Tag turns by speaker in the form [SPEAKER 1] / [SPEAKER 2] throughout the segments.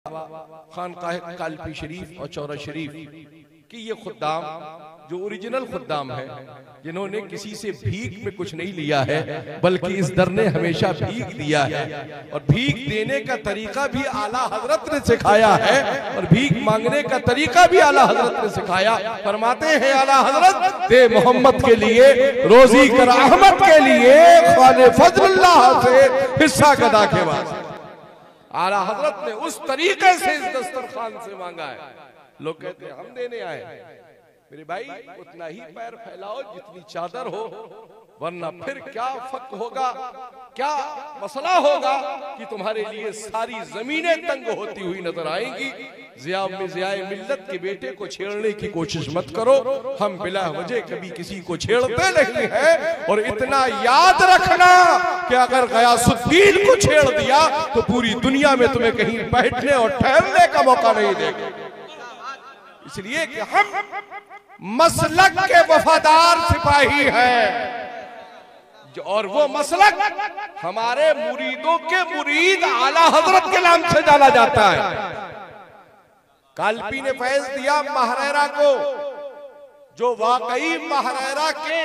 [SPEAKER 1] खानकाह कालपी शरीफ और चौरा शरीफ कि ये खुद्दाम जो ओरिजिनल खुद्दाम है, जिन्होंने किसी से भीख में कुछ नहीं लिया है बल्कि इस दर ने हमेशा भीख दिया है, और भीख देने का तरीका भी आला हजरत ने सिखाया है और भीख मांगने का तरीका भी आला हजरत ने सिखाया। फरमाते हैं आला हजरत, दे मोहम्मद के लिए रोजी कर अहमद के लिए, खाने फजलुल्लाह से हिस्सा गदा के वास्ते। आला हजरत ने उस तरीके से इस दस्तरखान से मांगा है। लोग कहते हैं हम देने आए। मेरे भाई उतना ही पैर फैलाओ जितनी चादर हो, वरना फिर क्या फक होगा, क्या मसला होगा कि तुम्हारे लिए सारी जमीनें तंग होती हुई नजर आएंगी। ज़ियाए मिल्लत के बेटे को छेड़ने की कोशिश मत करो, हम बिला वजह कभी किसी को छेड़ते नहीं है। और इतना याद रखना कि अगर गयासुद्दीन को छेड़ दिया तो पूरी दुनिया में तुम्हें कहीं बैठने और ठहरने का मौका नहीं देगा। इसलिए कि हम मसलक के वफादार सिपाही हैं, और वो मसलक हमारे मुरीदों के मुरीद आला हजरत के नाम से जाना जाता है। कालपी ने फैज दिया महरेरा को, जो वाकई महरेरा के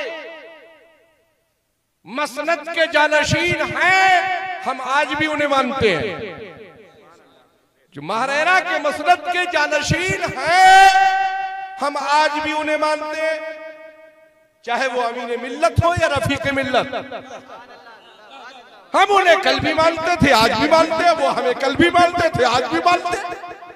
[SPEAKER 1] मसनद के जानशीन हैं, हम आज भी उन्हें मानते हैं। जो महरेरा के मसनद के जानशीन हैं, हम आज भी उन्हें मानते हैं, चाहे वो अमीन मिल्लत हो या रफीक मिल्लत। हम उन्हें कल भी मानते थे, आज भी मानते हैं, वो हमें कल भी मानते थे, आज भी मानते हैं।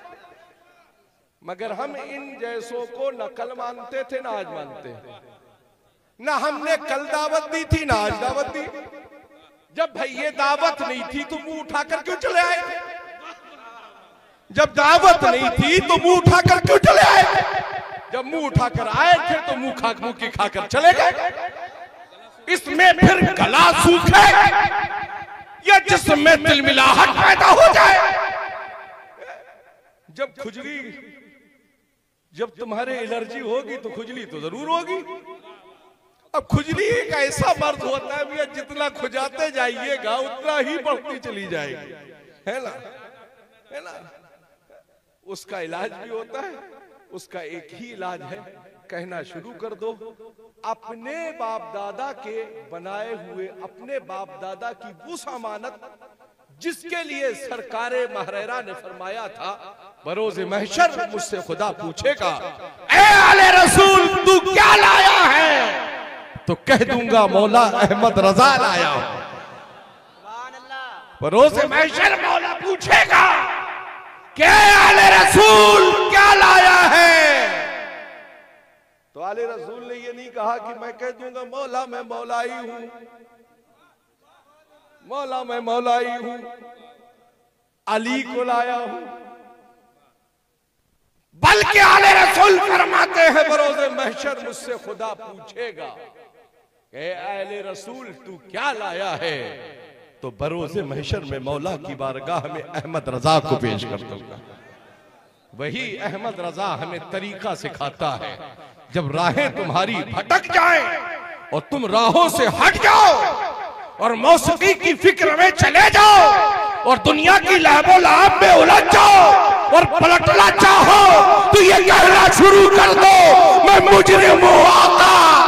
[SPEAKER 1] मगर हम इन जैसों को न कल मानते थे ना आज मानते हैं। ना हमने कल दावत दी थी ना आज दावत दी। जब भाई ये दावत नहीं थी तो मुंह उठाकर क्यों चले आए? जब दावत नहीं थी तो मुंह उठाकर क्यों चले आए? जब मुंह उठाकर आए थे तो मुंह की खाकर चले गए। इसमें फिर गला सूखे या जिसमें तिलमिलाहट पैदा हो जाए। जब खुजली, जब तुम्हारे एलर्जी होगी तो खुजली तो जरूर होगी। अब खुजली एक ऐसा मर्द होता है भैया, जितना खुजाते जाइएगा उतना ही बढ़ती चली जाएगी, है ना? है ना? उसका इलाज भी होता है। उसका एक ही इलाज है, कहना शुरू कर दो, अपने बाप दादा के बनाए हुए, अपने बाप दादा की वो अमानत जिसके लिए सरकारे महरेरा ने फरमाया था, बरोज़े महशर मुझसे खुदा पूछेगा, ए आले रसूल तू क्या लाया है? तो कह दूंगा मौला अहमद रजा लाया हूं। बरोज़े महशर मौला पूछेगा क्या आले रसूल क्या लाया है? तो आले रसूल ने ये नहीं कहा कि मैं कह दूंगा मौला मैं मौलाई हूं, मौला मैं मौलाई हूं, अली को लाया हूं। बल्कि आले रसूल फरमाते हैं बरोज़े महशर मुझसे खुदा पूछेगा ए आले रसूल तू क्या लाया है? तो बरोज़े महशर में मौला की बारगाह में अहमद रजा को पेश कर दूंगा। वही अहमद रजा हमें तरीका सिखाता है, जब राहें तुम्हारी भटक जाएं और तुम राहों से हट जाओ और मौसीकी की फिक्र में चले जाओ और दुनिया की लहबो लहब में उलझ जाओ और पलटना चाहो तो ये कहना शुरू कर दो, मैं मुजरिम हूं आका,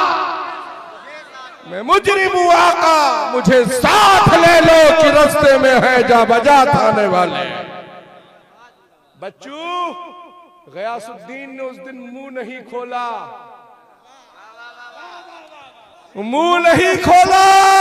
[SPEAKER 1] मैं मुजरिम हूं आका, मुझे साथ ले लो कि रास्ते में है जा बजा थाने वाले। बच्चू, गयासुद्दीन ने उस दिन मुंह नहीं खोला, मुंह नहीं खोला।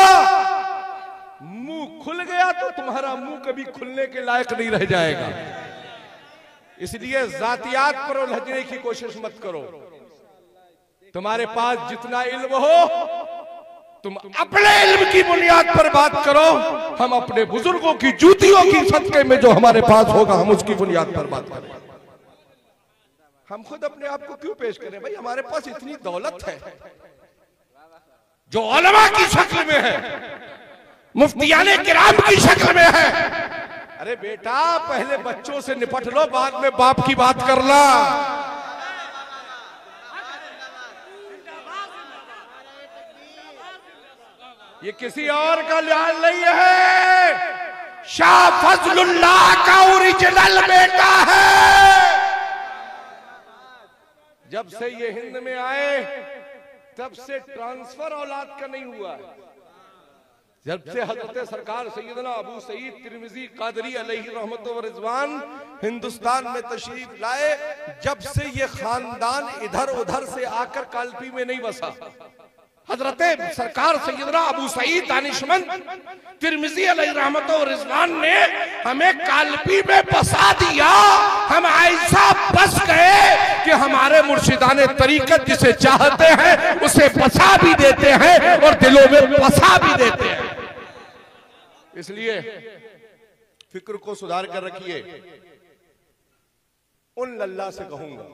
[SPEAKER 1] मुंह खुल गया तो तुम्हारा मुंह कभी खुलने के लायक नहीं रह जाएगा। इसलिए जातियात पर उलझने की कोशिश मत करो। तुम्हारे पास जितना इल्म हो तुम अपने इल्म की बुनियाद पर बात करो। हम अपने बुजुर्गों की जूतियों की सदके में जो हमारे पास होगा हम उसकी बुनियाद पर बात करें। हम खुद अपने आप को क्यों पेश करें? भाई हमारे पास इतनी दौलत है जो उलमा की शक्ल में है, मुफ्तियाने किराम की शक्ल में है। अरे बेटा पहले बच्चों से निपट लो, बाद में बाप की बात करना। ये किसी और का ल्याल नहीं है, शाह फजलुल्लाह का ओरिजिनल बेटा है। जब से ये हिंद में आए तब से ट्रांसफर औलाद का नहीं हुआ है। जब से हजरत सरकार सैयदना अबू सईद तिरमिजी कादरी अलैहि रहमत व रिजवान हिंदुस्तान में तशरीफ लाए, जब से ये खानदान इधर उधर से आकर कालपी में नहीं बसा। हजरत सरकार सैयदना अबू सईद दानिशमंद तिरमिजी अलैहि रहमत व रिजवान ने हमें कालपी में बसा दिया। हम ऐसा बस गए कि हमारे मुर्शिदाने तरीकत जिसे चाहते हैं उसे बसा भी देते हैं और दिलों में बसा भी देते हैं। इसलिए फिक्र को सुधार कर रखिए। उन लल्ला से कहूंगा,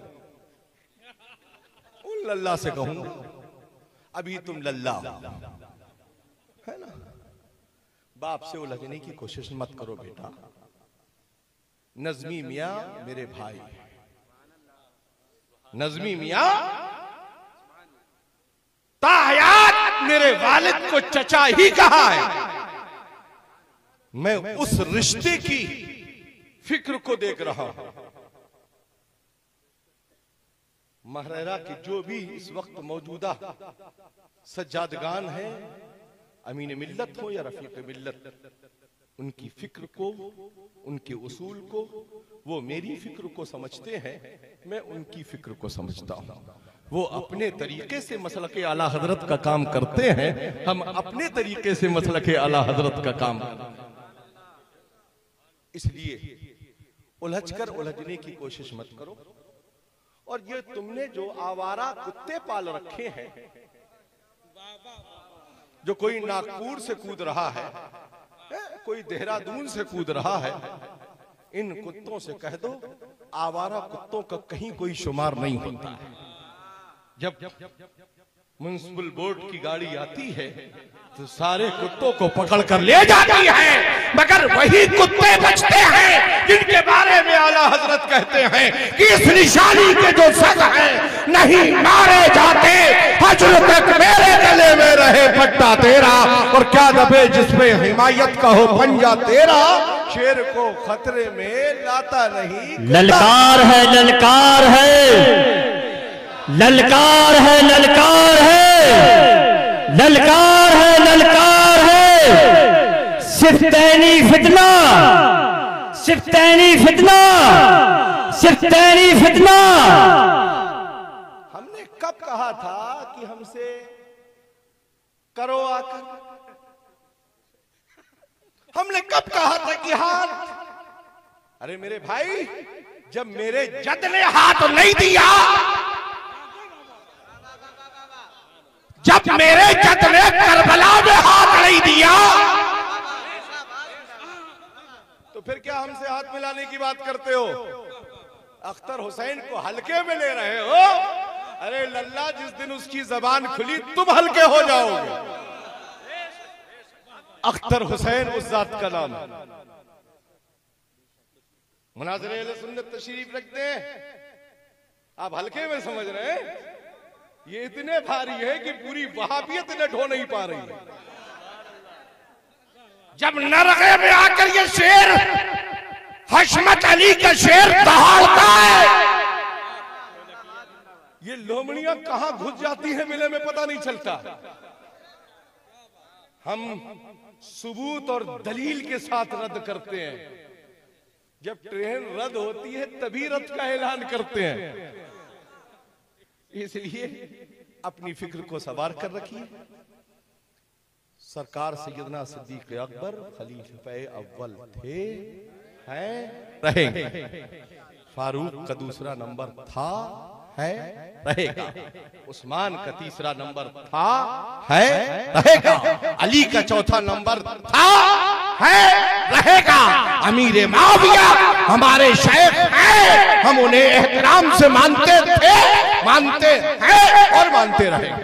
[SPEAKER 1] उन लल्ला से कहूंगा, अभी तुम लल्ला है ना, बाप से उलझने की कोशिश मत करो बेटा। नज़मी मियां मेरे भाई, नज़मी मियां ताहयात मेरे वालिद को चचा ही कहा है। मैं उस रिश्ते की फिक्र को देख रहा हूं। महरेरा के जो भी इस वक्त मौजूदा सज्जादगान हैं, अमीन मिल्लत हो या रफीक मिल्लत, उनकी फिक्र को, उनके उसूल को, वो मेरी फिक्र को समझते हैं, मैं उनकी फिक्र को समझता हूं। वो अपने तरीके से मसलके आला हजरत का काम करते हैं, हम अपने तरीके से मसलके आला हजरत का काम करते हैं। इसलिए उलझकर उलझने की कोशिश मत करो। और ये तुमने जो आवारा कुत्ते पाल रखे हैं, जो कोई नागपुर से कूद रहा है, कोई देहरादून से कूद रहा है, इन कुत्तों से कह दो आवारा कुत्तों का कहीं कोई शुमार नहीं होता है। जब म्युनिसिपल बोर्ड की गाड़ी आती है तो सारे कुत्तों को पकड़ कर ले जाती है, मगर वही कुत्ते बचते हैं जिनके बारे में आला हजरत कहते हैं कि इस निशानी के जो सग हैं नहीं मारे जाते, हजर तक मेरे गले में रहे पट्टा तेरा, और क्या दबे जिसमें हिमायत का हो पंजा तेरा, शेर को खतरे में लाता नहीं।
[SPEAKER 2] ललकार है, ललकार है, ललकार है, ललकार है, ललकार है, ललकार है। सिफ्तैनी फितना, सिफ्तैनी फितना, सिफ्तैनी फितना।
[SPEAKER 1] हमने कब कहा था कि हमसे करो आकर? हमने कब कहा था कि हाथ? अरे मेरे भाई, जब मेरे जद ने हाथ नहीं दिया, जब मेरे जद ने करबला में हाथ नहीं दिया, तो फिर क्या हमसे हाथ मिलाने की बात करते हो? अख्तर हुसैन को हल्के में ले रहे हो? अरे लल्ला, जिस दिन उसकी जबान खुली तुम हल्के हो जाओगे। अख्तर हुसैन उस जात का नाम। मुनाज़िर अहले सुन्नत तशरीफ रखते हैं, आप हल्के में समझ रहे हैं? ये इतने भारी है कि पूरी वहाबियत ने ढो नहीं पा रही है। जब नरगे में आकर ये शेर हशमत अली का शेर दहाड़ता है, ये लोमड़ियां कहां घुस जाती हैं मिले में पता नहीं चलता। हम सबूत और दलील के साथ रद्द करते हैं। जब ट्रेन रद्द होती है तभी रद्द का ऐलान करते हैं। इसलिए अपनी फिक्र को सवार कर रखिए। सरकार सैयदना सिद्दीक अकबर खलीफे अव्वल थे, हैं, रहेंगे। फारूक का दूसरा नंबर था, है, रहेगा। उस्मान का तीसरा नंबर था, है, रहेगा। अली का चौथा नंबर था, है, रहेगा। अमीर माविया हमारे शेख हैं, हम उन्हें एहतराम से मानते थे, मानते हैं और मानते रहेंगे।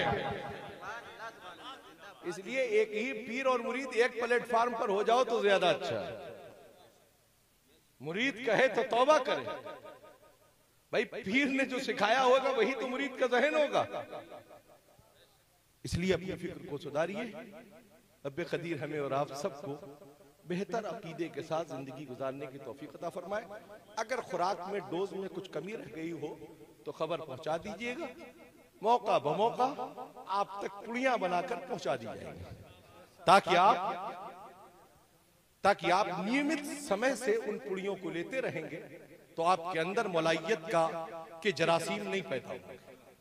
[SPEAKER 1] इसलिए एक ही पीर और मुरीद एक प्लेटफार्म पर हो जाओ तो ज्यादा अच्छा है। मुरीद कहे तो तौबा करे। भाई, पीर ने जो सिखाया होगा वही तो मुरीद का ज़हन होगा। इसलिए अपनी फिक्र को सुधारिए। रब्बे कदीर हमें और आप सबको बेहतर अकीदे के साथ जिंदगी गुजारने की तौफीक अता फरमाए। अगर खुराक में डोज में कुछ कमी रह गई हो तो खबर पहुंचा दीजिएगा, मौका बमौका आप तक पुड़ियां बनाकर पहुंचा दी जाएंगी, ताकि आप नियमित समय से उन पुड़ियों को लेते रहेंगे तो आपके अंदर मौलाइयत के जरासीम नहीं पैदा होंगे।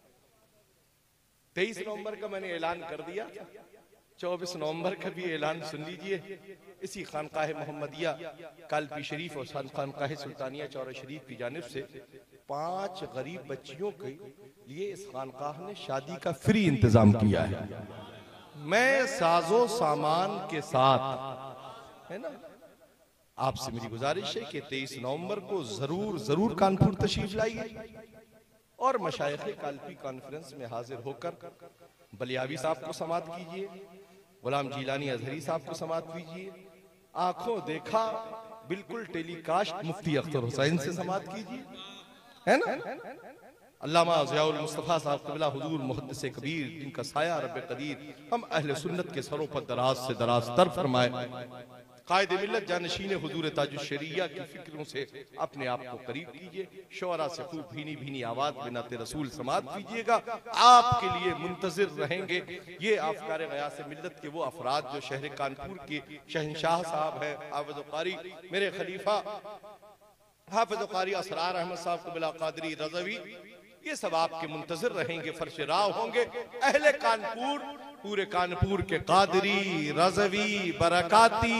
[SPEAKER 1] 23 नवंबर का मैंने ऐलान कर दिया, 24 नवंबर का भी ऐलान सुन लीजिए। इसी खानकाह मोहम्मदिया कालपी शरीफ और खानकाह सुल्तानिया चौरा शरीफ की जानिब से 5 गरीब बच्चियों के लिए इस खानकाह ने शादी का फ्री इंतजाम किया है। मैं साजो सामान के साथ, है ना, आपसे मेरी गुजारिश है कि 23 नवंबर को जरूर कानपुर तशरीफ लाइए और मशाइख कालपी कॉन्फ्रेंस में हाजिर होकर बलियावी साहब को समात कीजिए, गुलाम जीलानी अजहरी साहब को समात कीजिए, आंखों देखा बिल्कुल टेलीकास्ट मुफ्ती अख्तर हुसैन से समात कीजिए, है ना। अल्लामा ज़ियाउल मुस्तफ़ा साहब क़िबला हुजूर मुहद्दिस कबीर, जिनका साया रब कदीर हम अहले सुन्नत के सरों पर दराज से दराज तर फरमाए। कायद मिल्लत जानशीन हुजूर ताजुश शरिया की फिक्रों से अपने आप को करीब कीजिए। शोरा से खूब भीनी भीनी आवाज बिनात रसूल समात कीजिएगा। आपके लिए मुंतजिर रहेंगे ये आफकार गयास मिल्लत के वो अफराद जो शहर कानपुर के शहनशाह साहब हैं, हाफिज़ कारी मेरे खलीफा हाफिज़ कारी असरार अहमद साहब क़िबला क़ादरी रज़वी, ये सब आपके मुंतजिर रहेंगे, फर्श राव होंगे। अहले कानपुर, पूरे कानपुर के कादरी, रज़वी, बरकाती,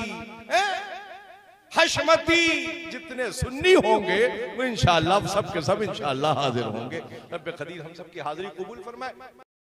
[SPEAKER 1] हशमती जितने सुन्नी होंगे वो इंशाअल्लाह सब के सब इंशाअल्लाह हाजिर होंगे। रब्बे कदीर हम सब की हाजिरी कबूल फरमाए।